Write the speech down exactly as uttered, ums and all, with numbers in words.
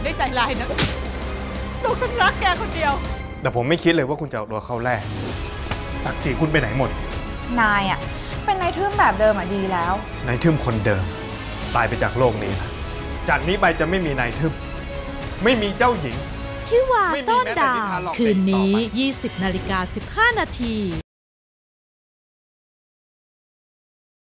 ได้ใจร้ายนะลูกฉันรักแกคนเดียวแต่ผมไม่คิดเลยว่าคุณจะเอาตัวเข้าแรกศักดิ์ศรีคุณไปไหนหมดนายอ่ะเป็นนายทึ่มแบบเดิมอ่ะดีแล้วนายทึ่มคนเดิมตายไปจากโลกนี้นะจากนี้ไปจะไม่มีนายทึ่มไม่มีเจ้าหญิงที่วาซ่อนดาวคืนนี้ ยี่สิบนาฬิกาสิบห้านาที